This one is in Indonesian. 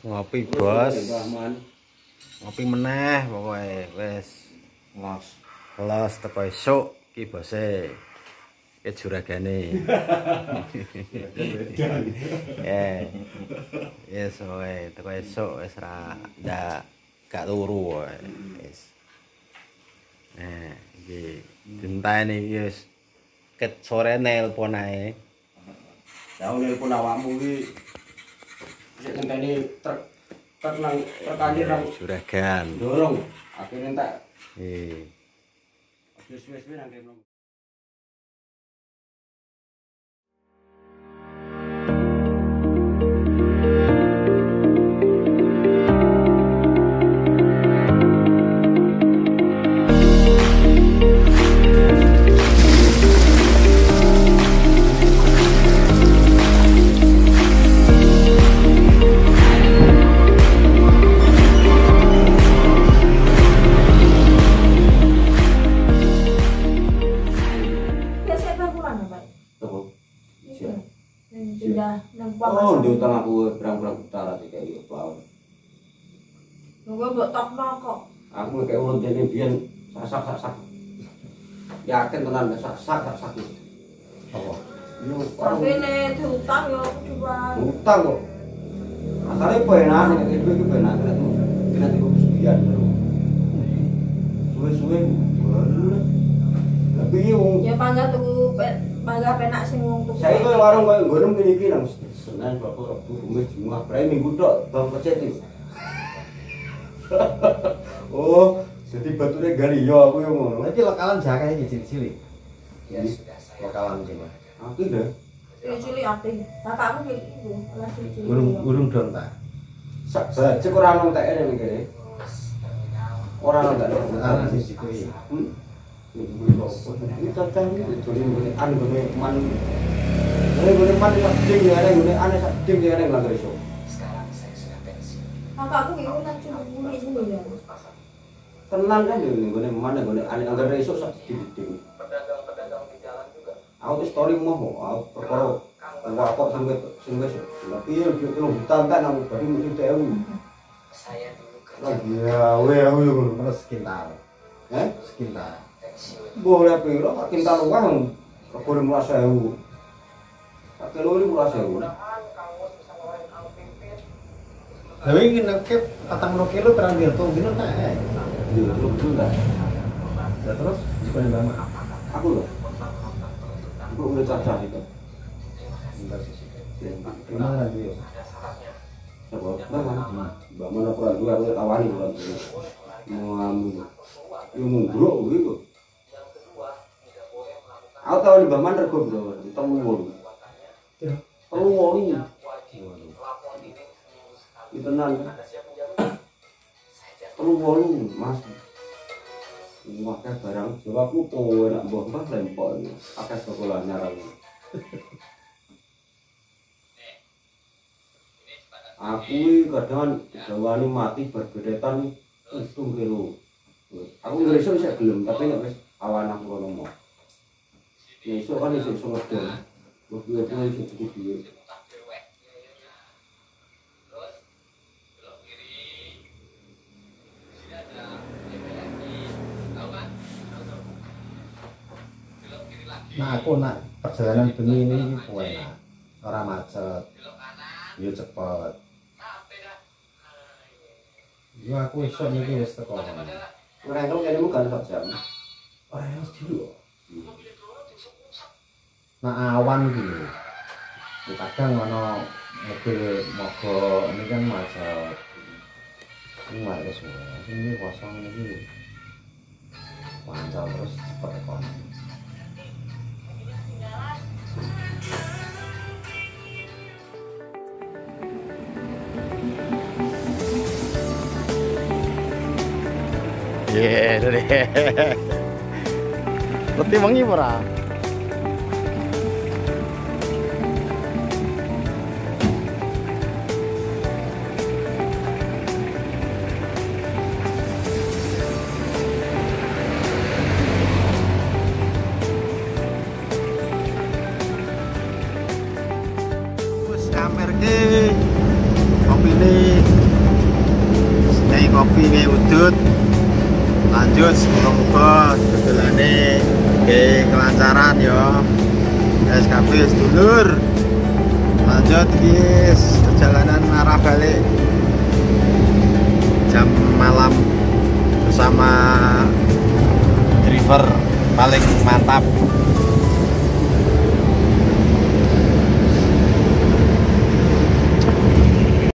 Ngopi bos. Ngopi meneh pokoke wis los teko esuk iki bose. Ki juragane. Yes wae teko esuk wis ra ndak gak turu wae. Wis. Iki dinteni iki wis ket sore nelpon ae. Jauh nelpon awakmu iki. Sik ngenteni truk nang rekane nang juragan. Dorong. Akhire entek. Wis nang kene. Oh, di utang aku berang-berang utara tiga iya tahun. Nunggu mbok tokno kok. Aku kayak urut dene biyen sak. Yakin tenan sak. Oh. Yo, tapi nek diutang yo coba. Utang kok. Asale penak nek iki penak nek kena tiku sekian. Suwe-suwe baru. Tapi yo ya bangga tuku bangga penak sing wong tuku. Saya kowe warung koyo nggonem ngene iki nang Senin, Rabu, Kamis, Jumat, Pre Minggu tok bang pecet iki. Oh, jadi bature gali yo aku yo ngono. Iki lokalan jaka iki cilik-cilik. Ya sudah saya. Lokalan iki, Mas. Aku lho. Ya cilik ati. Kakakku iki ora cilik. Urung don ta. Sak cek ora nang tek ngene iki. Ora nang tek. Ana siji kuwi. Ini cacah iki dene anu gone man. Gone man sak ding ya gone ane sak ding ya nang langgar iso. Sekarang saya sudah pensiun. Kakakku iki nang cuma sini ya. Tenang kan yo gone man gone ane langgar iso sak ding. Pedagang-pedagang di jalan juga. Aku story mau aku perkara kok sing wis tapi yo ditambah nang bari mesti tewu. Saya dulu kerja Lagi gawe aku yo ngono. Terus sekitar. Sekitar. pensiun. Boleh piro tak kintal uang rego 15.000. Tak kilo 15.000. Lah iki nek 40 kilo perang dirto ngene ta. Yo betul ta. Lah terus dipanen banget. Aku lho. Aku udah cacah itu. Bentar sih. Gimana dia? Coba, bangun aku lagi aku tawani bulan ini. Mau ambil, yo munggrok gitu. Aku tahu di Baman rego bro, di Telu Wolu. Itu tenan. Telu Wolu, Mas. Makan barang, coba aku tuh enak mbah lempok ini. Pakai sekolah nyarang. Aku kadang jawani mati berbedetan itu kilo. Aku ngeresok bisa gelem, tapi nek wis awan aku kono mau. Ya iso kan iso ngedol. Wis duwe iso cukup duwe. Nah aku nak perjalanan bengi ini enak. Ora macet. Yo cepet. Yo aku esuk niki wis teko. Ora engko kene bukan sak jam. Ora wis dulu. Nah awan iki lho. Kadang ana mobil mogok ini kan macet. Ini wis ini kosong iki. Pancal terus cepet teko. Yeah, deh. Letih wangi ora? Wes kamer ke kopi ini ngei kopi ngei udut. Lanjut semoga dodolannya nggih kelancaran ya. SKP sedulur. Lanjut guys, perjalanan arah balik jam malam bersama driver paling mantap